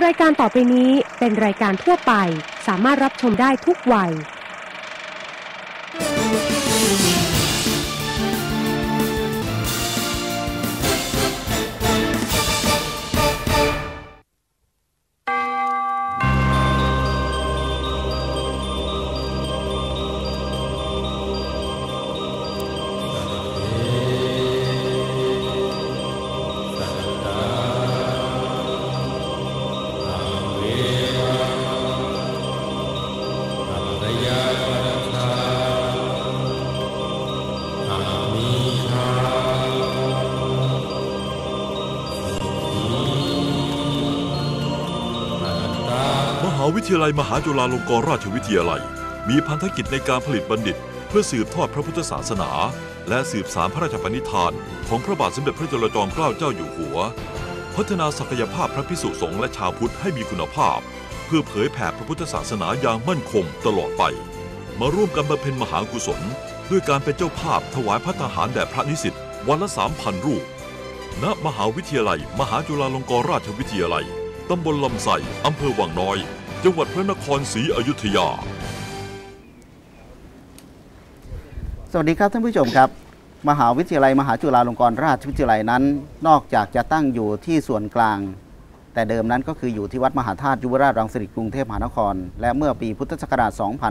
รายการต่อไปนี้เป็นรายการทั่วไปสามารถรับชมได้ทุกวัยวิทยาลัยมหาจุฬาลงกรณราชวิทยาลัยมีพันธกิจในการผลิตบัณฑิตเพื่อสืบทอดพระพุทธศาสนาและสืบสานพระราชปณิธานของพระบาทสมเด็จพระจุลจอมเกล้าเจ้าอยู่หัวพัฒนาศักยภาพพระภิกษุสงฆ์และชาวพุทธให้มีคุณภาพเพื่อเผยแผ่พระพุทธศาสนาอย่างมั่นคงตลอดไปมาร่วมกันบำเพ็ญมหากุศลด้วยการเป็นเจ้าภาพถวายภัตตาหารแด่พระนิสิตวันละ 3,000 รูปณมหาวิทยาลัยมหาจุฬาลงกรณราชวิทยาลัยตำบลลำไส้อำเภอวังน้อยจังหวัดพระนครศรีอยุธยาสวัสดีครับท่านผู้ชมครับมหาวิทยาลัยมหาจุฬาลงกรณราชวิทยาลัยนั้นนอกจากจะตั้งอยู่ที่ส่วนกลางแต่เดิมนั้นก็คืออยู่ที่วัดมหาธาตุยุวราชรังสิตกรุงเทพมหานครและเมื่อปีพุทธศักราช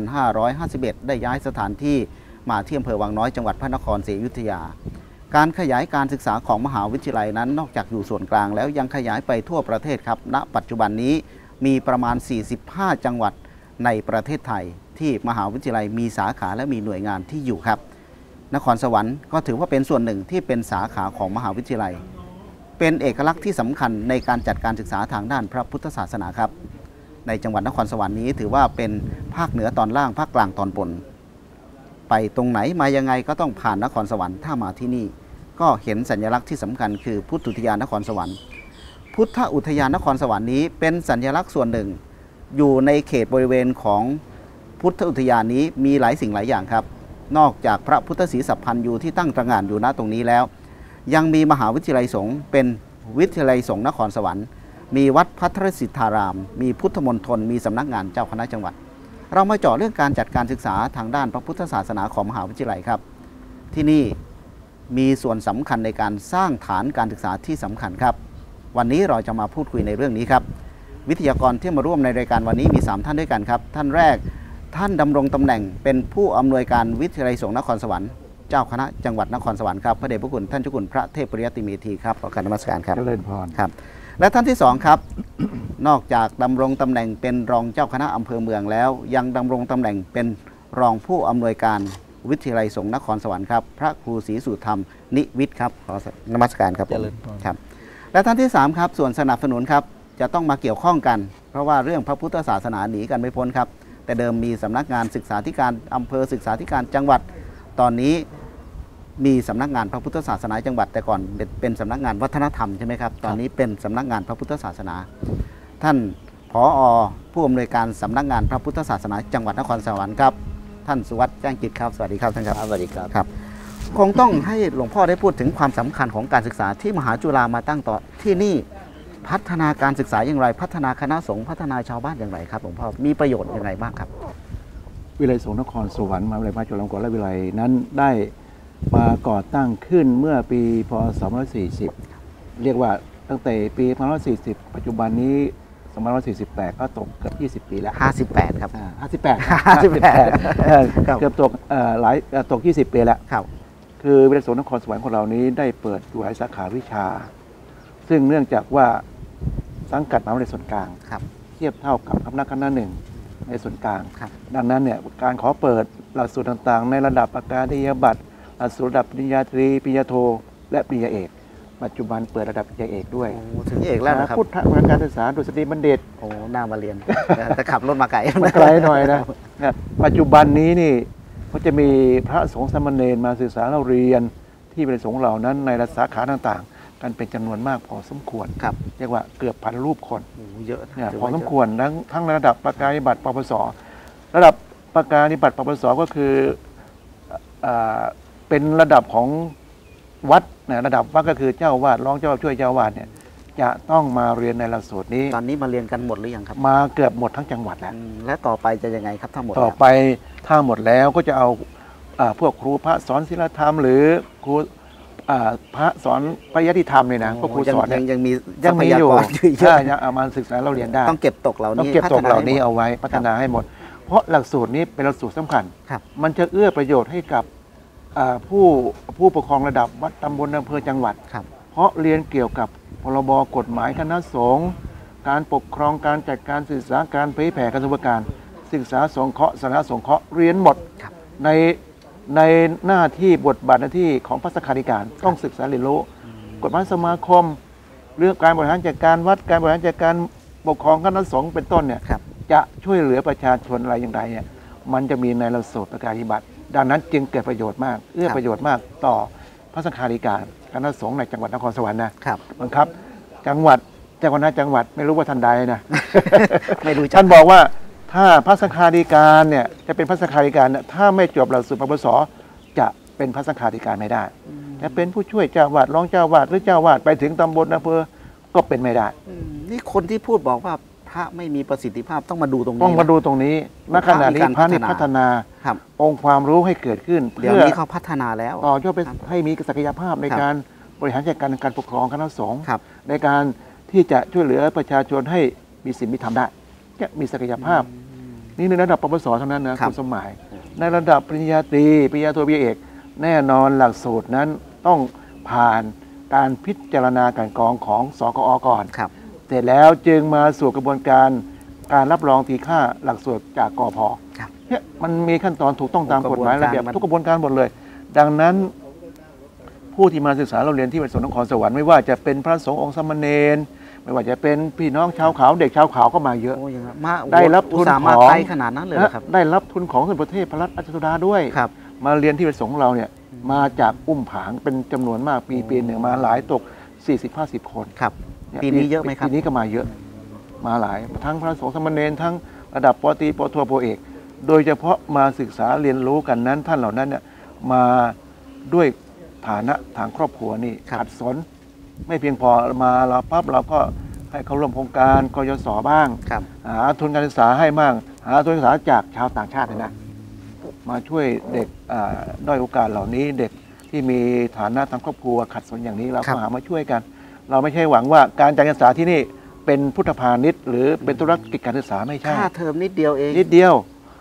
2551 ได้ย้ายสถานที่มาที่อำเภอวังน้อยจังหวัดพระนครศรีอยุธยาการขยายการศึกษาของมหาวิทยาลัยนั้นนอกจากอยู่ส่วนกลางแล้วยังขยายไปทั่วประเทศครับณปัจจุบันนี้มีประมาณ 45 จังหวัดในประเทศไทยที่มหาวิทยาลัยมีสาขาและมีหน่วยงานที่อยู่ครับนครสวรรค์ก็ถือว่าเป็นส่วนหนึ่งที่เป็นสาขาของมหาวิทยาลัยเป็นเอกลักษณ์ที่สำคัญในการจัดการศึกษาทางด้านพระพุทธศาสนาครับในจังหวัดนครสวรรค์นี้ถือว่าเป็นภาคเหนือตอนล่างภาคกลางตอนบนไปตรงไหนมายังไงก็ต้องผ่านนครสวรรค์ถ้ามาที่นี่ก็เห็นสัญลักษณ์ที่สำคัญคือพุทธอุทยานนครสวรรค์พุทธอุทยานนครสวรรค์นี้เป็นสัญลักษณ์ส่วนหนึ่งอยู่ในเขตบริเวณของพุทธอุทยานนี้มีหลายสิ่งหลายอย่างครับนอกจากพระพุทธศรีสัพพันยูที่ตั้งตระหง่านอยู่ณตรงนี้แล้วยังมีมหาวิทยาลัยสงฆ์เป็นวิทยาลัยสงฆ์นครสวรรค์มีวัดพัทรสิทธารามมีพุทธมณฑลมีสำนักงานเจ้าคณะจังหวัดเรามาเจาะเรื่องการจัดการศึกษาทางด้านพระพุทธศาสนาของมหาวิทยาลัยครับที่นี่มีส่วนสำคัญในการสร้างฐานการศึกษาที่สำคัญครับวันนี้เราจะมาพูดคุยในเรื่องนี้ครับวิทยากรที่มาร่วมในรายการวันนี้มี3ท่านด้วยกันครับท่านแรกท่านดำรงตำแหน่งเป็นผู้อำนวยการวิทยาลัยสงฆ์นครสวรรค์เจ้าคณะจังหวัดนครสวรรค์ครับพระเดชพระคุณท่านเจ้าคุณพระเทพปริยติเมธีครับขอการนมัสการครับเจริญพรครับและท่านที่2ครับ นอกจากดำรงตำแหน่งเป็นรองเจ้าคณะอำเภอเมืองแล้วยังดำรงตำแหน่งเป็นรองผู้อำนวยการวิทยาลัยสงฆ์นครสวรรค์ครับพระครูศรีสุธรรมนิวิทย์ครับขอนมัสการครับครับและท่านที่3ครับส่วนสนับสนุนครับจะต้องมาเกี่ยวข้องกันเพราะว่าเรื่องพระพุทธศาสนาหนีกันไม่พ้นครับแต่เดิมมีสำนักงานศึกษาธิการอำเภอศึกษาธิการจังหวัดตอนนี้มีสำนักงานพระพุทธศาสนาจังหวัดแต่ก่อนเป็นสำนักงานวัฒนธรรมใช่ไหมครับตอนนี้เป็นสำนักงานพระพุทธศาสนาท่านผอ.ผู้อำนวยการสำนักงานพระพุทธศาสนาจังหวัดนครสวรรค์ครับท่านสุวัฒน์แจ้งจิตครับสวัสดีครับท่านครับสวัสดีครับครับคงต้องให้หลวงพ่อได้พูดถึงความสำคัญของการศึกษาที่มหาจุฬามาตั้งต่อที่นี่พัฒนาการศึกษาอย่างไรพัฒนาคณะสงฆ์พัฒนาชาวบ้านอย่างไรครับหลวงพ่อมีประโยชน์อย่างไรบ้างครับวิทยาลัยสงฆ์นครสวรรค์มหาวิทยาลัยมหาจุฬาลงกรณราชวิทยาลัยนั้นได้มาก่อตั้งขึ้นเมื่อปีพ.ศ. 2540เรียกว่าตั้งแต่ปี2540ปัจจุบันนี้2548ก็ตกเกือบ20 ปีแล้ว 58ครับเกือบตกหลายตก20 ปีแล้วคือวิทยาลัยสงฆ์นครสวรรค์ของเรานี้ได้เปิดหลายสาขาวิชาซึ่งเนื่องจากว่าสังกัดมหาวิทยาลัยส่วนกลางเทียบเท่ากับคณะหนึ่งในส่วนกลางดังนั้นเนี่ยการขอเปิดหลักสูตรต่างๆในระดับประกาศนียบัตรหลักสูตรระดับปริญญาตรีปริญญาโทและปริญญาเอกปัจจุบันเปิดระดับปริญญาเอกด้วยถึงเอกแล้วนะครับพุทธการศึกษาดุษฎีบัณฑิตโอ้น่ามาเรียนแต่ขับรถมาไกลหน่อยนะปัจจุบันนี้นี่ก็จะมีพระสงฆ์สามเณรมาศึกษาเราเรียนที่วิทยาลัยสงฆ์เหล่านั้นในสาขาต่างๆกันเป็นจำนวนมากพอสมควรเรียกว่าเกือบ1,000 รูปคนเยอะเนี่ยพอสมควรทั้งระดับประกาศนียบัตรปปส.ระดับประกาศนียบัตรปปส.ก็คือเป็นระดับของวัดนะระดับวัดก็คือเจ้าวาดรองเจ้าช่วยเจ้าวาดเนี่ยจะต้องมาเรียนในหลักสูตรนี้ตอนนี้มาเรียนกันหมดหรือยังครับมาเกือบหมดทั้งจังหวัดแล้วและต่อไปจะยังไงครับถ้าหมดต่อไปถ้าหมดแล้วก็จะเอาพวกครูพระสอนศีลธรรมหรือครูพระสอนปริยัติธรรมเนี่ยนะพวกครูสอนยังมีอยู่ใช่ยังเอามาศึกษาเราเรียนได้ต้องเก็บตกเหล่านี้ต้องเก็บตกเหล่านี้เอาไว้พัฒนาให้หมดเพราะหลักสูตรนี้เป็นหลักสูตรสำคัญมันจะเอื้อประโยชน์ให้กับผู้ปกครองระดับวัดตำบลอำเภอจังหวัดเพราะเรียนเกี่ยวกับพรบกฎหมายคณะสงฆ์การปกครองการจัดการศึกษาการเผยแผ่การศึกษาศึกษาสงเคราะห์สาธารณสงเคราะห์เรียนหมดในหน้าที่บทบาทหน้าที่ของพระสังฆาธิการต้องศึกษาเรียนรู้กฎหมายสมาคมเรื่องการบริหารจัดการวัดการบริหารจัดการปกครองคณะสงฆ์เป็นต้นเนี่ยจะช่วยเหลือประชาชนอะไรอย่างไรเนี่ยมันจะมีในหลักสูตรประกาศบัตรดังนั้นจึงเกิดประโยชน์มากเอื้อประโยชน์มากต่อพระสังฆาธิการคณะสงฆ์ในจังหวัดนครสวรรค์นะครับบังคับจังหวัดเจ้าคณะจังหวัดไม่รู้ว่าท่านใดนะไม่รู้ท่านบอกว่าถ้าพระสังฆาธิการเนี่ยจะเป็นพระสังฆาธิการเนี่ยถ้าไม่จบหลักสูตรปวสจะเป็นพระสังฆาธิการไม่ได้จะเป็นผู้ช่วยเจ้าวาดรองเจ้าวาดหรือเจ้าวาดไปถึงตำบลอำเภอก็เป็นไม่ได้นี่คนที่พูดบอกว่าพระไม่มีประสิทธิภาพต้องมาดูตรงนี้ต้องมาดูตรงนี้ณขณะนี้พระนี่พัฒนาองค์ความรู้ให้เกิดขึ้นเดี๋ยวนี้เขาพัฒนาแล้วต่อยอดไปให้มีศักยภาพในการบริหารจัดการปกครองคณะสงฆ์ในการที่จะช่วยเหลือประชาชนให้มีศีลมีธรรมได้จะมีศักยภาพนี่ในระดับปวสเท่านั้นนะคุณสมหมายในระดับปริญญาตรีปริญญาโทปริญญาเอกแน่นอนหลักสูตรนั้นต้องผ่านการพิจารณาการกรองของสกอก่อนเสร็จแล้วจึงมาสู่กระบวนการรับรองตีค่าหลักสูตรจากกพ.เนี่ยมันมีขั้นตอนถูกต้องตามกฎหมายระเบียบทุกกระบวนการหมดเลย ดังนั้นผู้ที่มาศึกษาเราเรียนที่วัดสวนนครสวรรค์ไม่ว่าจะเป็นพระสงฆ์องค์สามเณรไม่ว่าจะเป็นพี่น้องชาวขาวเด็กชาวขาวก็มาเยอะได้รับทุนของขนาดนั้นเลยครับได้รับทุนของประเทศพระราชสุดาด้วยมาเรียนที่วัดสงฆ์เราเนี่ยมาจากอุ้มผางเป็นจำนวนมากปีหนึ่งมาหลายตก 40-50 คนครับปีนี้เยอะไหมครับปีนี้ก็มาเยอะมาหลายทั้งพระสงฆ์สามเณรทั้งระดับปตรีปโทปเอกโดยเฉพาะมาศึกษาเรียนรู้กันนั้นท่านเหล่านั้นเนี่ยมาด้วยฐานะทางครอบครัวนี่ขัดสนไม่เพียงพอมาเราปั๊บเราก็ให้เขาร่วมโครงการกยศบ้างหาทุนการศึกษาให้บ้างหาทุนการศึกษาจากชาวต่างชาตินะมาช่วยเด็กด้อยโอกาสเหล่านี้เด็กที่มีฐานะทางครอบครัวขัดสนอย่างนี้เราก็หามาช่วยกันเราไม่ใช่หวังว่าการจัดการศึกษาที่นี่เป็นพุทธพาณิชย์หรือเป็นธุรกิจการศึกษาไม่ใช่ค่าเทอมนิดเดียวเองนิดเดียวน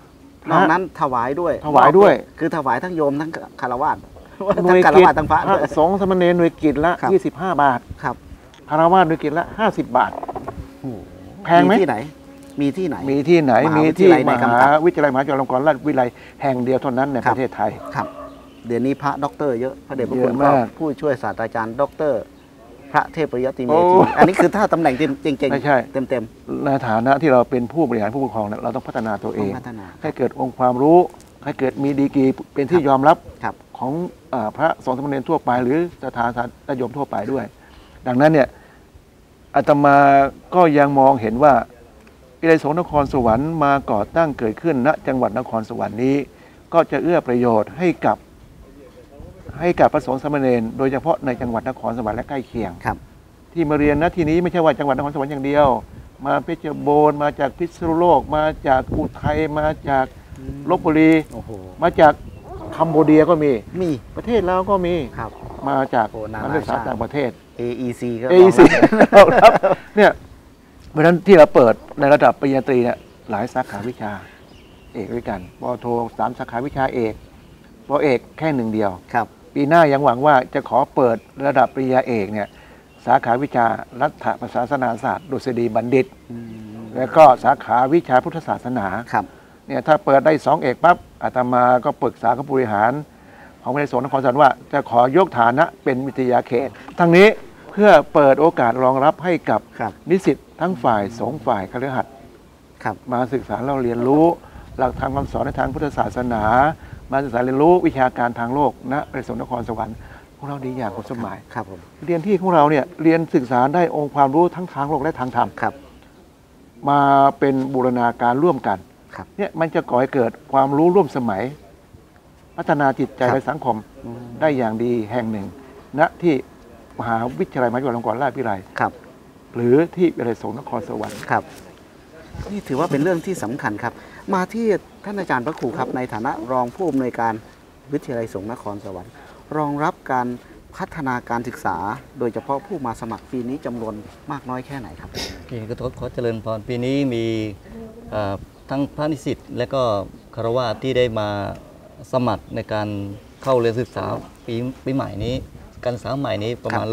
อกนั้นถวายด้วยคือถวายทั้งโยมทั้งคารวะหน่วยกิจทั้งพระสงฆ์สามเณรหน่วยกิจละ25 บาทครับคารวะหน่วยกิจละ50 บาทแพงไหมที่ไหนมีที่ไหนมีที่มหาวิทยาลัยมหาจุฬาลงกรณราชวิทยาลัยแห่งเดียวเท่านั้นในประเทศไทยครับเดี๋ยวนี้พระด็อกเตอร์เยอะพระเดชพระคุณผู้ช่วยศาสตราจารย์ด็อกเตอร์พระเทพปริยัติเมธีอันนี้คือถ้าตำแหน่งจริงๆไม่ใช่เต็มในฐานะที่เราเป็นผู้บริหารผู้ปกครองเราต้องพัฒนาตัวเองให้เกิดองค์ความรู้ให้เกิดมีดีกรีเป็นที่ยอมรับของพระสงฆ์สามเณรทั่วไปหรือสถาญาติโยมทั่วไปด้วยดังนั้นเนี่ยอาตมาก็ยังมองเห็นว่าวิทยาลัยสงฆ์นครสวรรค์มาก่อตั้งเกิดขึ้นณจังหวัดนครสวรรค์นี้ก็จะเอื้อประโยชน์ให้กับพระสงฆ์สามเณรโดยเฉพาะในจังหวัดนครสวรรค์และใกล้เคียงที่มาเรียนณที่นี้ไม่ใช่ว่าจังหวัดนครสวรรค์อย่างเดียวมาเพชรบูรณ์มาจากพิษณุโลกมาจากอุทัยมาจากลพบุรีมาจากคัมโบเดียก็มีประเทศเราก็มีมาจากนักศึกษาต่างประเทศ AEC ก็ครับเนี่ยเพราะฉะนั้นที่เราเปิดในระดับปริญญาตรีเนี่ยหลายสาขาวิชาเอกด้วยกันปโท3 สาขาวิชาเอกปเอกแค่1 เดียวปีหน้ายังหวังว่าจะขอเปิดระดับปริญญาเอกเนี่ยสาขาวิชารัฐประศาสนาศาสตร์ดุษฎีบัณฑิตแล้วก็สาขาวิชาพุทธศาสนาเนี่ยถ้าเปิดได้2 เอกปั๊บอาตมาก็ปรึกษากับผู้บริหารของวิทยาลัยสงฆ์นครสวรรค์ว่าจะขอยกฐานะเป็นวิทยาเขตทั้งนี้เพื่อเปิดโอกาสรองรับให้กับนิสิตทั้งฝ่ายสงฆ์ฝ่ายคฤหัสถ์มาศึกษาเราเรียนรู้หลักธรรมคำสอนในทางพุทธศาสนามาศึกษาเรียนรู้วิชาการทางโลกณวิทยาลัยสงฆ์นครสวรรค์พวกเราดีอย่างคุณสมหมายเรียนที่ของเราเนี่ยเรียนศึกษาได้องค์ความรู้ทั้งทางโลกและทางธรรมมาเป็นบูรณาการร่วมกันเนี่ยมันจะก่อให้เกิดความรู้ร่วมสมัยพัฒนาจิตใจและสังคมได้อย่างดีแห่งหนึ่งณที่มหาวิทยาลัยมหาจุฬาลงกรณราชวิทยาลัยหรือที่วิทยาลัยสงฆ์นครสวรรค์ครับนี่ถือว่าเป็นเรื่องที่สำคัญครับมาที่ท่านอาจารย์พระครูครับในฐานะรองผู้อำนวยการวิทยาลัยสงฆ์นครสวรรค์รองรับการพัฒนาการศึกษา โดยเฉพาะผู้มาสมัครปีนี้จำนวนมากน้อยแค่ไหนครับปีนี้ก็ขอเจริญพรปีนี้มีทั้งพระนิสิตและก็คารวะที่ได้มาสมัครในการเข้าเรียนศึกษาปีใหม่นี้การศึกษาใหม่นี้ประมาณ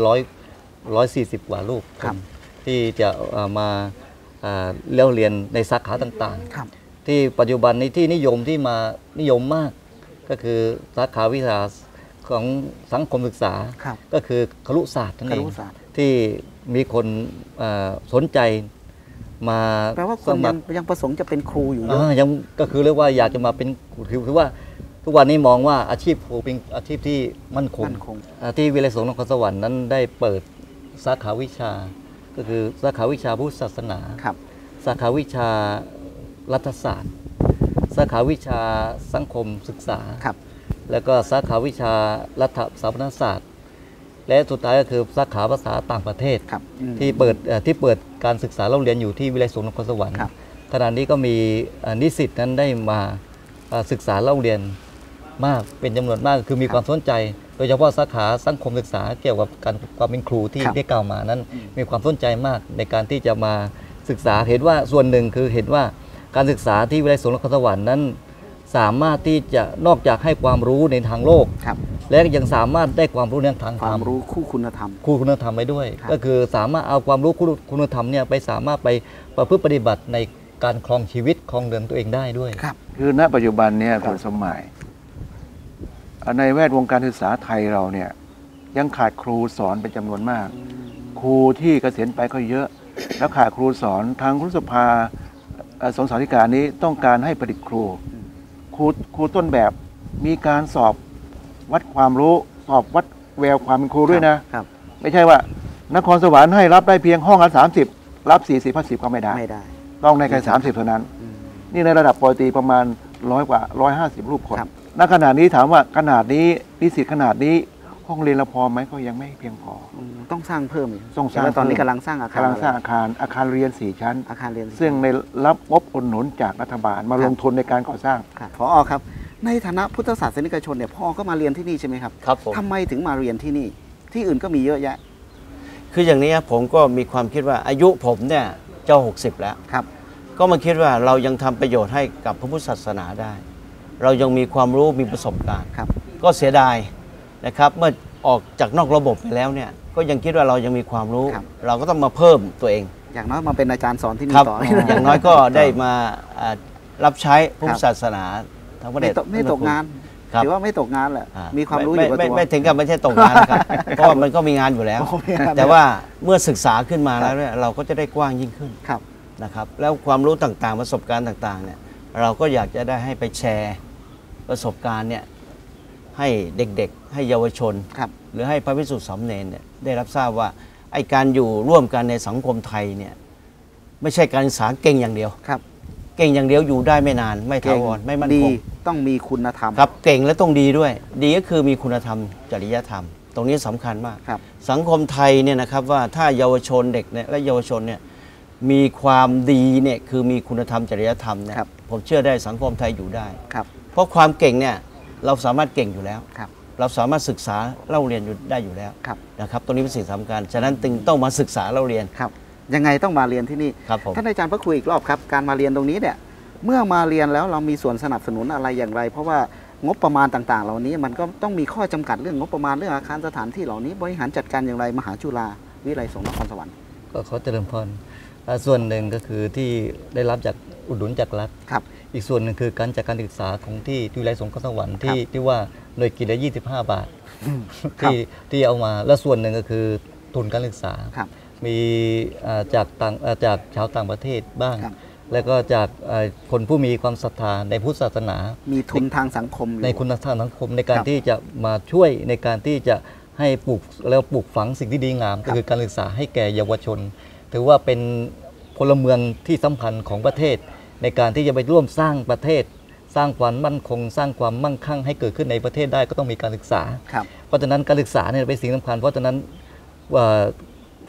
140กว่าลูกที่จะมาเรียนในสาขาต่างๆที่ปัจจุบันนี้ที่นิยมที่มานิยมมากก็คือสาขาวิชาของสังคมศึกษาก็คือครุศาสตร์นั่นเองที่มีคนสนใจมาแปลว่าคนยังประสงค์จะเป็นครูอยู่เยอะยังก็คือเรียกว่าอยากจะมาเป็นคือว่าทุกวันนี้มองว่าอาชีพครูเป็นอาชีพที่มั่นคงที่วิทยาลัยสงฆ์นครสวรรค์นั้นได้เปิดสาขาวิชาก็คือสาขาวิชาพุทธศาสนาสาขาวิชารัฐศาสตร์สาขาวิชาสังคมศึกษาแล้วก็สาขาวิชารัฐสถาปนศาสตร์และสุดท้ายก็คือสาขาภาษาต่างประเทศที่เปิดการศึกษาเล่าเรียนอยู่ที่วิทยาลัยสงฆ์นครสวรรค์ขณะนี้ก็มีนิสิตนั้นได้มาศึกษาเล่าเรียนมากเป็นจำนวนมากคือมีความสนใจโดยเฉพาะสาขาสังคมศึกษาเกี่ยวกับการความเป็นครูที่ได้กล่าวมานั้นมีความสนใจมากในการที่จะมาศึกษาเห็นว่าส่วนหนึ่งคือเห็นว่าการศึกษาที่วิทยาลัยสงฆ์นครสวรรค์นั้นสามารถที่จะนอกจากให้ความรู้ในทางโลกและยังสามารถได้ความรู้ในทางธรรมความรู้คู่คุณธรรมไปด้วยก็คือสามารถเอาความรู้คุณธรรมเนี่ยไปสามารถไปประพฤติปฏิบัติในการครองชีวิตครองเรือนตัวเองได้ด้วยคือณปัจจุบันเนี่ยคุณสมหมายในแวดวงการศึกษาไทยเราเนี่ยยังขาดครูสอนเป็นจำนวนมากครูที่เกษียณไปก็เยอะแล้วขาดครูสอนทางครุสภาสงฆ์สาธิการนี้ต้องการให้ผลิตครูต้นแบบมีการสอบวัดความรู้สอบวัดแววความเป็นครูด้วยนะไม่ใช่ว่านครสวรรค์ให้รับได้เพียงห้องละ30รับ40-50ก็ไม่ได้ต้องในแค่30เท่านั้นนี่ในระดับปกติประมาณ100กว่า150รูปคนณขณะนี้ถามว่าขนาดนี้นิสิตขนาดนี้ห้องเรียนเราพอไหมก็ยังไม่เพียงพอต้องสร้างเพิ่มต้องสร้างตอนนี้กำลังสร้างอาคารเรียน4ชั้นซึ่งในรับงบอุดหนุนจากรัฐบาลมาลงทุนในการก่อสร้างผอ.ครับในฐานะพุทธศาสนิกชนเนี่ยพ่อก็มาเรียนที่นี่ใช่ไหมครับครับผมทำไมถึงมาเรียนที่นี่ที่อื่นก็มีเยอะแยะคืออย่างนี้ผมก็มีความคิดว่าอายุผมเนี่ยจะ60แล้วครับก็มาคิดว่าเรายังทำประโยชน์ให้กับพระพุทธศาสนาได้เรายังมีความรู้มีประสบการณ์ก็เสียดายนะครับเมื่อออกจากนอกระบบไปแล้วเนี่ยก็ยังคิดว่าเรายังมีความรู้เราก็ต้องมาเพิ่มตัวเองอย่างน้อยมาเป็นอาจารย์สอนที่นี่ต่ออย่างน้อยก็ได้มารับใช้พระพุทธศาสนาทั้งประเทศไม่ตกงานถือว่าไม่ตกงานแหละมีความรู้อยู่กับตัวไม่ถึงกับไม่ใช่ตกงานครับเพราะมันก็มีงานอยู่แล้วแต่ว่าเมื่อศึกษาขึ้นมาแล้วเนี่ยเราก็จะได้กว้างยิ่งขึ้นนะครับแล้วความรู้ต่างๆประสบการณ์ต่างๆเนี่ยเราก็อยากจะได้ให้ไปแชร์ประสบการณ์เนี่ยให้เด็กๆให้เยาวชนหรือให้พระภิกษุสามเณรเนี่ยได้รับทราบว่าไอ้การอยู่ร่วมกันในสังคมไทยเนี่ยไม่ใช่การศึกษาเก่งอย่างเดียวเก่งอย่างเดียวอยู่ได้ไม่นานไม่ถาวรไม่มั่นคงต้องมีคุณธรรมครับเก่งและต้องดีด้วยดีก็คือมีคุณธรรมจริยธรรมตรงนี้สำคัญมากสังคมไทยเนี่ยนะครับว่าถ้าเยาวชนเด็กและเยาวชนเนี่ยมีความดีเนี่ยคือมีคุณธรรมจริยธรรมเนี่ยผมเชื่อได้สังคมไทยอยู่ได้เพราะความเก่งเนี่ยเราสามารถเก่งอยู่แล้วเราสามารถศึกษาเล่าเรียนได้อยู่แล้วนะครับตรงนี้เป็นสิ่งสำคัญฉะนั้นจึงต้องมาศึกษาเล่าเรียนยังไงต้องมาเรียนที่นี่ท่านอาจารย์พระครูอีกรอบครับการมาเรียนตรงนี้เนี่ยเมื่อมาเรียนแล้วเรามีส่วนสนับสนุนอะไรอย่างไรเพราะว่างบประมาณต่างๆเหล่านี้มันก็ต้องมีข้อจำกัดเรื่องงบประมาณเรื่องอาคารสถานที่เหล่านี้บริหารจัดการอย่างไรมหาจุฬาวิทยาลัยสงฆ์นครสวรรค์ก็ขอเจริญพรส่วนหนึ่งก็คือที่ได้รับจากอุดหนุนจากรัฐอีกส่วนหนึ่งคือการจัดการศึกษาของที่วิทยาลัยสงฆ์นครสวรรค์ที่ว่าหน่วยกินละ25 บาทที่เอามาและส่วนหนึ่งก็คือทุนการศึกษามีจากชาวต่างประเทศบ้างแล้วก็จากคนผู้มีความศรัทธาในพุทธศาสนามีทุนทางสังคมในคุณทางสังคมในการที่จะมาช่วยในการที่จะให้ปลูกฝังสิ่งที่ดีงามก็คือการศึกษาให้แก่เยาวชนถือว่าเป็นพลเมืองที่สำคัญของประเทศในการที่จะไปร่วมสร้างประเทศสร้างความมั่นคงสร้างความมั่งคั่งให้เกิดขึ้นในประเทศได้ก็ต้องมีการศึกษาเพราะฉะนั้นการศึกษาเนี่ยเป็นสิ่งสำคัญเพราะฉะนั้น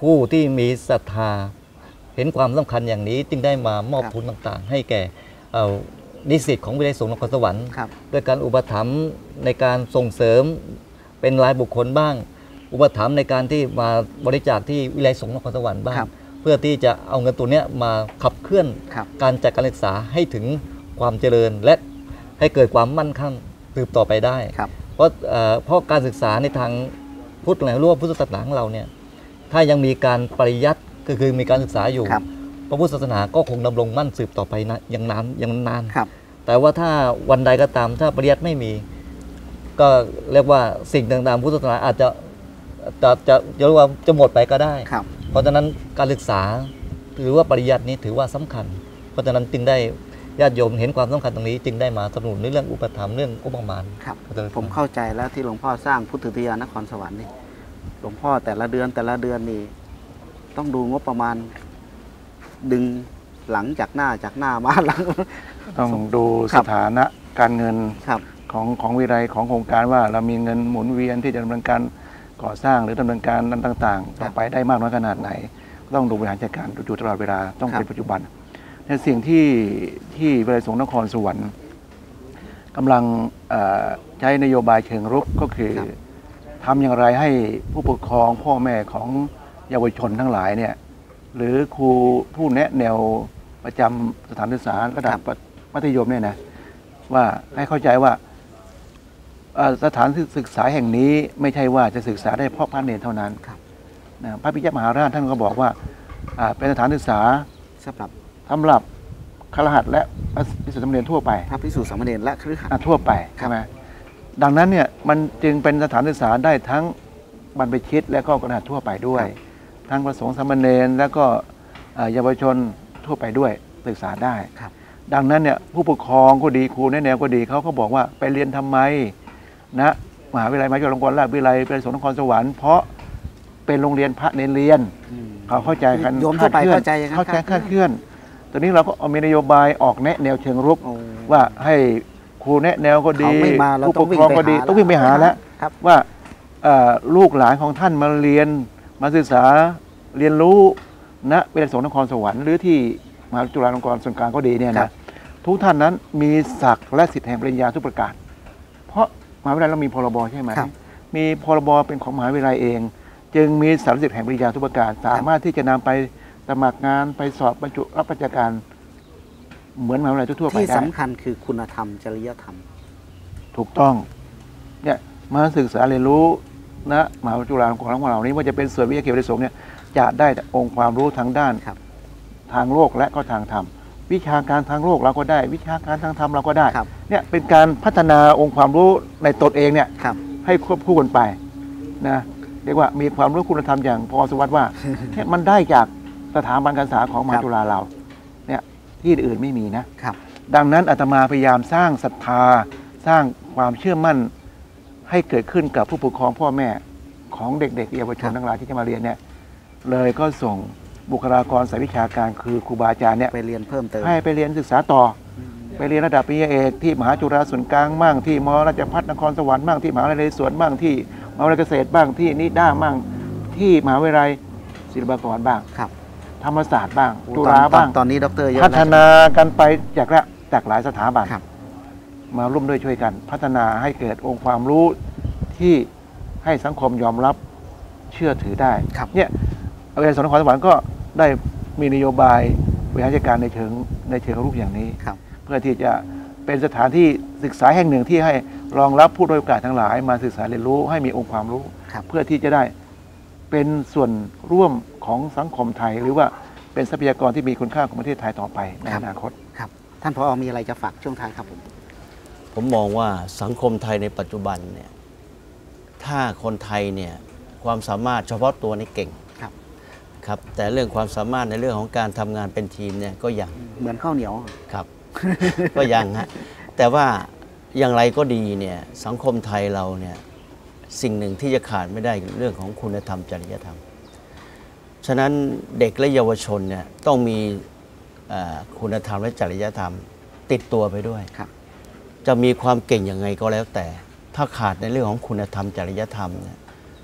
ผู้ที่มีศรัทธาเห็นความสำคัญอย่างนี้จึงได้มามอบทุนต่างๆให้แก่นิสิตของวิทยาลัยสงฆ์นครสวรรค์ด้วยการอุปถัมภ์ในการส่งเสริมเป็นรายบุคคลบ้างอุปถัมภ์ในการที่มาบริจาคที่วิทยาลัยสงฆ์นครสวรรค์บ้างเพื่อที่จะเอาเงินตัวนี้มาขับเคลื่อนการจัดการศึกษาให้ถึงความเจริญและให้เกิดความมั่นคงสืบต่อไปได้เพราะการศึกษาในทางพุทธหรือว่าพุทธศาสนาของเราเนี่ยถ้ายังมีการปริยัติก็คือมีการศึกษาอยู่พระพุทธศาสนาก็คงดำรงมั่นสืบต่อไปนะอย่างนานแต่ว่าถ้าวันใดก็ตามถ้าปริยัติไม่มีก็เรียกว่าสิ่งต่างๆพุทธศาสนาอาจจะเรียกว่าจะหมดไปก็ได้เพราะฉะนั้นการศึกษาหรือว่าปริยัตินี้ถือว่าสำคัญเพราะฉะนั้นจึงได้ญาติโยมเห็นความสำคัญตรงนี้จึงได้มาสนับสนุนในเรื่องอุปถัมภ์เรื่องงบประมาณผมเข้าใจแล้วที่หลวงพ่อสร้างพุทธอุทยานนครสวรรค์นี่หลวงพ่อแต่ละเดือนนี่ต้องดูงบประมาณดึงหลังจากหน้ามาหลังต้องดูสถานะการเงินของวิไลของโครงการว่าเรามีเงินหมุนเวียนที่จะดำเนินการก่อสร้างหรือดำเนินการนั้นต่างๆต่อไปได้มากน้อยขนาดไหนต้องดูบริหารจัดการอยู่ตลอดเวลาต้องเป็นปัจจุบันในสิ่งที่วิทยาลัยสงฆ์นครสวรรค์กำลังใช้นโยบายเชิงรุกก็คือทำอย่างไรให้ผู้ปกครองพ่อแม่ของเยาวชนทั้งหลายเนี่ยหรือครูผู้แนะแนวประจำสถานศึกษาระดับมัธยมเนี่ยนะว่าให้เข้าใจว่าสถานศึกษาแห่งนี้ไม่ใช่ว่าจะศึกษาได้เพราะพระเนรเท่านั้นพระพิจารมหาราชท่านก็บอกว่าเป็นสถานศึกษาสำหรับคฤหัสถ์และพระภิกษุสามเณรทั่วไปพระภิกษุสามเณรและคฤหัสถ์ทั่วไปใช่ไหมดังนั้นเนี่ยมันจึงเป็นสถานศึกษาได้ทั้งบรรพชิตและก็คฤหัสถ์ทั่วไปด้วยทั้งพระสงฆ์สามเณรและก็เยาวชนทั่วไปด้วยศึกษาได้ดังนั้นเนี่ยผู้ปกครองก็ดีครูแนะแนวก็ดีเขาก็บอกว่าไปเรียนทำไมนะมหาวิทยาลัยมหาจุฬาลงกรณราชวิทยาลัยสงฆ์นครสวรรค์เพราะเป็นโรงเรียนพระเนรเรียนเขาเข้าใจกันโยมทั่วไปเข้าใจคาดเคลื่อนตอนนี้เราก็มีนโยบายออกแนะแนวเชิงรุกว่าให้ครูแนะแนวก็ดีผู้ปกครองก็ดีต้องวิ่งไปหาแล้วว่าลูกหลานของท่านมาเรียนมาศึกษาเรียนรู้ณวิทยาลัยสงฆ์นครสวรรค์หรือที่มหาจุฬาลงกรณ์ส่วนกลางก็ดีเนี่ยนะทุกท่านนั้นมีศักดิ์และสิทธิแห่งปริญญาทุกประการเพราะมหาวิทยาลัยเรามีพรบใช่ไหมมีพรบเป็นของมหาวิทยาลัยเองจึงมีสารสิทธิแห่งปริญญาทุกประการสามารถที่จะนำไปสมัครงานไปสอบบรรจุรับราชการเหมือนมหาวิทยาลัยทั่วไปได้ที่สำคัญคือคุณธรรมจริยธรรมถูกต้องเนี่ยมาศึกษาเรียนรู้นะมหาวิทยาลัยของเรานี้ว่าจะเป็นส่วนวิทยาเขตวิทยาสงฆ์เนี่ยจะได้องค์ความรู้ทางด้านทางโลกและก็ทางธรรมวิชาการทางโลกเราก็ได้วิชาการทางธรรมเราก็ได้เนี่ยเป็นการพัฒนาองค์ความรู้ในตนเองเนี่ยให้ควบคู่กันไปนะเรียกว่ามีความรู้คุณธรรมอย่างพอสุวัสดิ์ว่าเนี่ยมันได้จากสถาบันการศึกษาของมหาจุฬาเราเนี่ยที่อื่นไม่มีนะดังนั้นอาตมาพยายามสร้างศรัทธาสร้างความเชื่อมั่นให้เกิดขึ้นกับผู้ปกครองพ่อแม่ของเด็กๆเยาวชนทั้งหลายที่จะมาเรียนเนี่ยเลยก็ส่งบุคลากรสายวิชาการคือครูบาอาจารย์เนี่ยไปเรียนเพิ่มเติมให้ไปเรียนศึกษาต่อไปเรียนระดับปริญญาเอกที่มหาจุฬาส่วนกลางบ้างที่มราชภัฏนครสวรรค์บ้างที่มหาวิทยาลัยสวนบ้างที่มหาวิทยาลัยเกษตรบ้างที่นิด้าบ้างที่มหาวิทยาลัยศิลปากรบ้างธรรมศาสตร์บ้างจุฬาบ้างตอนนี้ดร. พัฒนากันไปจากหลายสถาบันมาร่วมด้วยช่วยกันพัฒนาให้เกิดองค์ความรู้ที่ให้สังคมยอมรับเชื่อถือได้เนี่ยวิทยาลัยสงฆ์นครสวรรค์ก็ได้มีนโยบายบริหารจัดการในเชิงรุกอย่างนี้เพื่อที่จะเป็นสถานที่ศึกษาแห่งหนึ่งที่ให้รองรับผู้ด้อยโอกาสทั้งหลายมาศึกษาเรียนรู้ให้มีองค์ความรู้เพื่อที่จะได้เป็นส่วนร่วมของสังคมไทยหรือว่าเป็นทรัพยากรที่มีคุณค่าของประเทศไทยต่อไปในอนาคตครับท่านผอ.มีอะไรจะฝากช่วงท้ายครับผมมองว่าสังคมไทยในปัจจุบันเนี่ยถ้าคนไทยเนี่ยความสามารถเฉพาะตัวนี่เก่งครับแต่เรื่องความสามารถในเรื่องของการทำงานเป็นทีมเนี่ยก็ยังเหมือนข้าวเหนียวครับ ก็ยังฮะแต่ว่าอย่างไรก็ดีเนี่ยสังคมไทยเราเนี่ยสิ่งหนึ่งที่จะขาดไม่ได้เรื่องของคุณธรรมจริยธรรมฉะนั้นเด็กและเยาวชนเนี่ยต้องมีคุณธรรมและจริยธรรมติดตัวไปด้วยจะมีความเก่งยังไงก็แล้วแต่ถ้าขาดในเรื่องของคุณธรรมจริยธรรมเนี่ย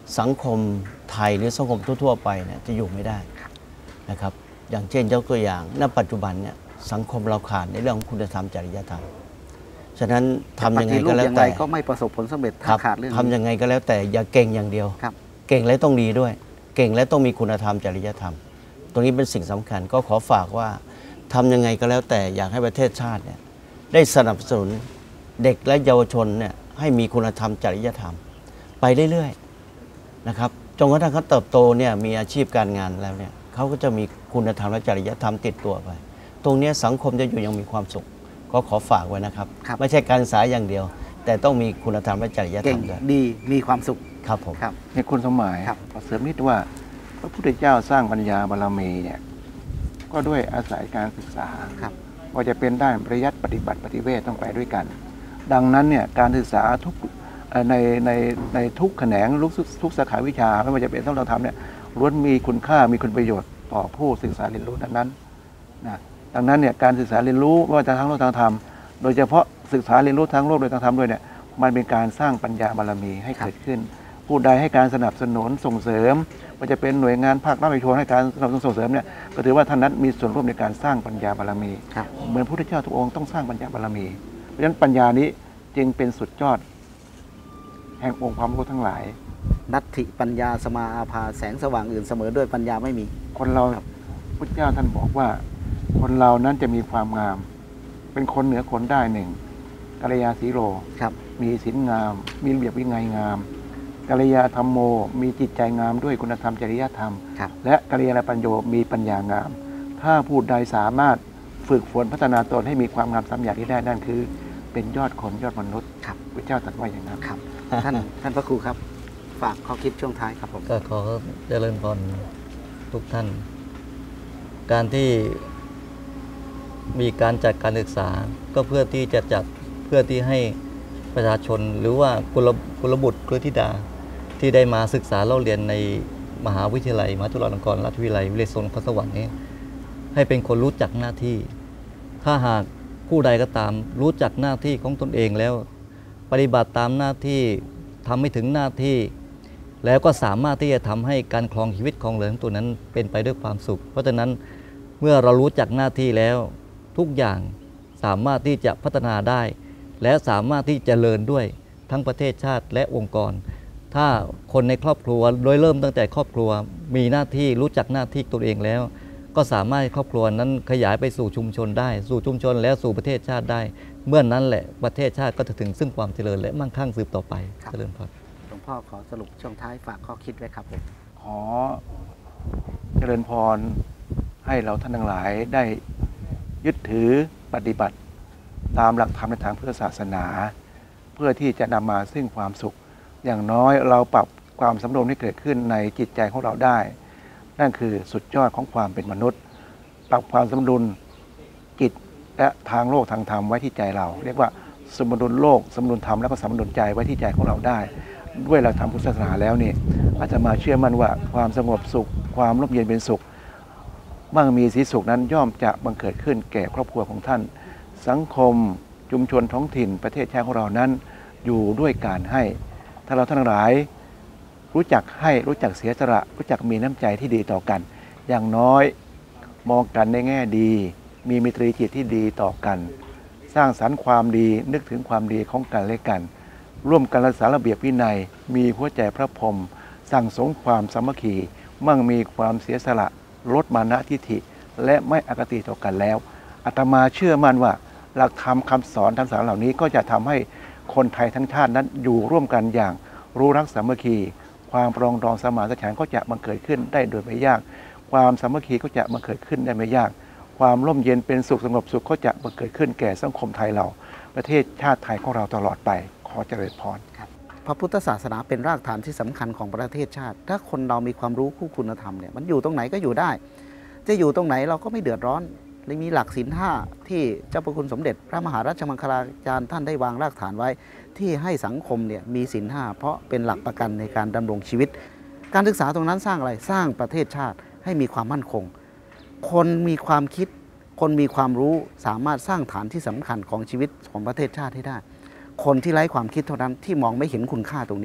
สังคมไทยหรือสังคมทั่วๆไปเนี่ยจะอยู่ไม่ได้นะครับอย่างเช่นยกตัวอย่างณปัจจุบันเนี่ยสังคมเราขาดในเรื่องของคุณธรรมจริยธรรมฉะนั้นทำยังไงก็แล้วแต่ก็ไม่ประสบผลสำเร็จถ้าขาดเรื่องนี้ทำยังไงก็แล้วแต่อย่าเก่งอย่างเดียวเก่งแล้วต้องดีด้วยเก่งและต้องมีคุณธรรมจริยธรรมตรงนี้เป็นสิ่งสำคัญก็ขอฝากว่าทำยังไงก็แล้วแต่อยากให้ประเทศชาติเนี่ยได้สนับสนุนเด็กและเยาวชนเนี่ยให้มีคุณธรรมจริยธรรมไปเรื่อยๆนะครับจนกระทั่งเขาเติบโตเนี่ยมีอาชีพการงานแล้วเนี่ยเขาก็จะมีคุณธรรมและจริยธรรมติดตัวไปตรงนี้สังคมจะอยู่ยังมีความสุขก็ขอฝากไว้นะครับไม่ใช่การศึกษาอย่างเดียวแต่ต้องมีคุณธรรมและจริยธรรมด้วยดีมีความสุขครับผมในคุณสมัยเสริมนิดว่าพระพุทธเจ้าสร้างปัญญาบารมีเนี่ยก็ด้วยอาศัยการศึกษาว่าจะเป็นด้านปริยัติปฏิบัติปฏิเวทต้องไปด้วยกันดังนั้นเนี่ยการศึกษาทุกในทุกแขนงทุกสาขาวิชาไม่ว่าจะเป็นต้องเราทำเนี่ยล้วนมีคุณค่ามีคุณประโยชน์ต่อผู้ศึกษาเรียนรู้นั้นนะดังนั้นเนี่ยการศึกษาเรียนรู้ไม่ว่าจะทางโลกทางธรรมโดยเฉพาะศึกษาเรียนรู้ทางโลกโดยทางธรรมด้วยเนี่ยมันเป็นการสร้างปัญญาบารมีให้เกิดขึ้นผู้ใดให้การสนับสนุนส่งเสริมว่าจะเป็นหน่วยงานภาครัฐเอกชนให้การสนับสนุนส่งเสริมเนี่ยก็ถือว่าท่านนั้นมีส่วนร่วมในการสร้างปัญญาบารมีเหมือนพระพุทธเจ้าทุกองค์ต้องสร้างปัญญาบารมีเพราะฉะนั้นปัญญานี้จึงเป็นสุดยอดแห่งองค์ความรู้ทั้งหลายนัตถิปัญญาสมาอาภาแสงสว่างอื่นเสมอด้วยปัญญาไม่มีคนเราพุทธเจ้าท่านบอกว่าคนเรานั้นจะมีความงามเป็นคนเหนือคนได้หนึ่งกัลยาสีโลมีศีลงามมีระเบียบวินัยงามกัลยาธรรมโมมีจิตใจงามด้วยคุณธรรมจริยธรรมและกัลยาณปัญโยมีปัญญางามถ้าผู้ใดสามารถฝึกฝนพัฒนาตนให้มีความงาม3อย่างนี้ได้นั่นคือเป็นยอดคนยอดมนุษย์พระเจ้าตรัสว่าอย่างนั้นครับท่านพระครูครับฝากข้อคิดช่วงท้ายครับผมก็ขอเจริญพรทุกท่านการที่มีการจัดการศึกษาก็เพื่อที่จะจัดเพื่อที่ให้ประชาชนหรือว่ากุลบุตรกุลธิดาที่ได้มาศึกษาเล่าเรียนในมหาวิทยาลัยมหาจุฬาลงกรณราชวิทยาลัยวิเลศนครสวรรค์นี้ให้เป็นคนรู้จักหน้าที่ถ้าหากผู้ใดก็ตามรู้จักหน้าที่ของตนเองแล้วปฏิบัติตามหน้าที่ทำให้ถึงหน้าที่แล้วก็สามารถที่จะทำให้การครองชีวิตของเหลืองตัวนั้นเป็นไปด้วยความสุขเพราะฉะนั้นเมื่อเรารู้จักหน้าที่แล้วทุกอย่างสามารถที่จะพัฒนาได้และสามารถที่จะเจริญด้วยทั้งประเทศชาติและองค์กรถ้าคนในครอบครัวโดยเริ่มตั้งแต่ครอบครัวมีหน้าที่รู้จักหน้าที่ตัวเองแล้วก็สามารถครอบครัวนั้นขยายไปสู่ชุมชนได้สู่ชุมชนแล้วสู่ประเทศชาติได้เมื่อนนั้นแหละประเทศชาติก็จะถึงซึ่งความเจริญและมั่งคั่งสืบต่อไปเจริญพรหลวงพ่อขอสรุปช่วงท้ายฝากข้อคิดไว้ครับผมขอเจริญพรให้เราท่านทั้งหลายได้ยึดถือปฏิบัติตามหลักธรรมในทางพุทธศาสนาเพื่อที่จะนำมาซึ่งความสุขอย่างน้อยเราปรับความสำรวมที่เกิดขึ้นในจิตใจของเราได้นั่นคือสุดยอดของความเป็นมนุษย์ปรับความสมดุลจิตและทางโลกทางธรรมไว้ที่ใจเราเรียกว่าสมดุลโลกสมดุลธรรมและก็สมดุลใจไว้ที่ใจของเราได้ด้วยหลักธรรมพุทธศาสนาแล้วนี่อาจจะมาเชื่อมั่นว่าความสงบสุขความร่มเย็นเป็นสุขมั่งมีสีสุขนั้นย่อมจะบังเกิดขึ้นแก่ครอบครัวของท่านสังคมชุมชนท้องถิ่นประเทศชาติของเรานั้นอยู่ด้วยการให้ถ้าเราท่านทั้งหลายรู้จักให้รู้จักเสียสละรู้จักมีน้ำใจที่ดีต่อกันอย่างน้อยมองกันในแง่ดีมีมิตรีจิตที่ดีต่อกันสร้างสรรค์ความดีนึกถึงความดีของกันและกันร่วมกันรักษาระเบียบวินัยมีหัวใจพระพรหมสั่งสมความสามัคคีมั่งมีความเสียสละลดมานะทิฐิและไม่อคติต่อกันแล้วอาตมาเชื่อมั่นว่าหลักธรรมคำสอนธรรมสารเหล่านี้ก็จะทำให้คนไทยทั้งชาตินั้นอยู่ร่วมกันอย่างรู้รักสามัคคีความปรองดองสมานฉันท์ก็จะบังเกิดขึ้นได้โดยไม่ยากความสามัคคีก็จะบังเกิดขึ้นได้ไม่ยากความร่มเย็นเป็นสุขสงบสุขก็จะบังเกิดขึ้นแก่สังคมไทยเราประเทศชาติไทยของเราตลอดไปขอเจริญพรครับพระพุทธศาสนาเป็นรากฐานที่สำคัญของประเทศชาติถ้าคนเรามีความรู้คู่คุณธรรมเนี่ยมันอยู่ตรงไหนก็อยู่ได้จะอยู่ตรงไหนเราก็ไม่เดือดร้อนเลยมีหลักศีลห้าที่เจ้าพระคุณสมเด็จพระมหาราชมังคลาจารย์ท่านได้วางรากฐานไว้ที่ให้สังคมเนี่ยมีศีลห้าเพราะเป็นหลักประกันในการดำรงชีวิตการศึกษาตรงนั้นสร้างอะไรสร้างประเทศชาติให้มีความมั่นคงคนมีความคิดคนมีความรู้สามารถสร้างฐานที่สำคัญของชีวิตของประเทศชาติให้ได้คนที่ไร้ความคิดเท่านั้นที่มองไม่เห็นคุณค่าตรงนี้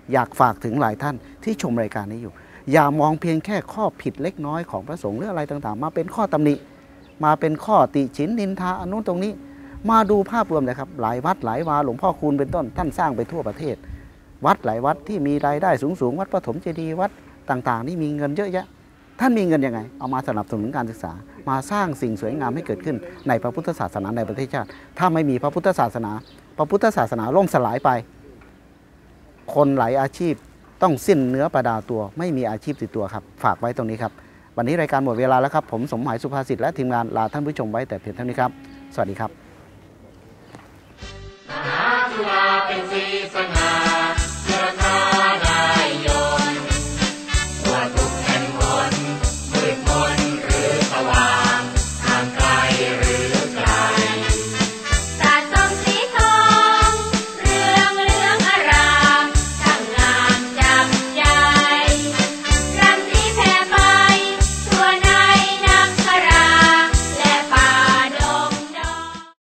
อยากฝากถึงหลายท่านที่ชมรายการนี้อยู่อย่ามองเพียงแค่ข้อผิดเล็กน้อยของพระสงฆ์หรืออะไรต่างๆมาเป็นข้อตำหนิมาเป็นข้อติฉินนินทาอนุตรงนี้มาดูภาพรวมเลยครับหลายวัดหลายวาหลวงพ่อคูณเป็นต้นท่านสร้างไปทั่วประเทศวัดหลายวัดที่มีรายได้สูงวัดปฐมเจดีย์วัดต่างๆนี่มีเงินเยอะแยะท่านมีเงินยังไงเอามาสนับสนุนการศึกษามาสร้างสิ่งสวยงามให้เกิดขึ้นในพระพุทธศาสนาในประเทศชาติถ้าไม่มีพระพุทธศาสนาล่มสลายไปคนหลายอาชีพต้องสิ้นเนื้อประดาตัวไม่มีอาชีพติดตัวครับฝากไว้ตรงนี้ครับวันนี้รายการหมดเวลาแล้วครับผมสมหมายสุภาษิตและทีมงานลาท่านผู้ชมไว้แต่เพียงเท่านี้ครับสวัสดีครับมหาจุฬาเป็นศรีสง่า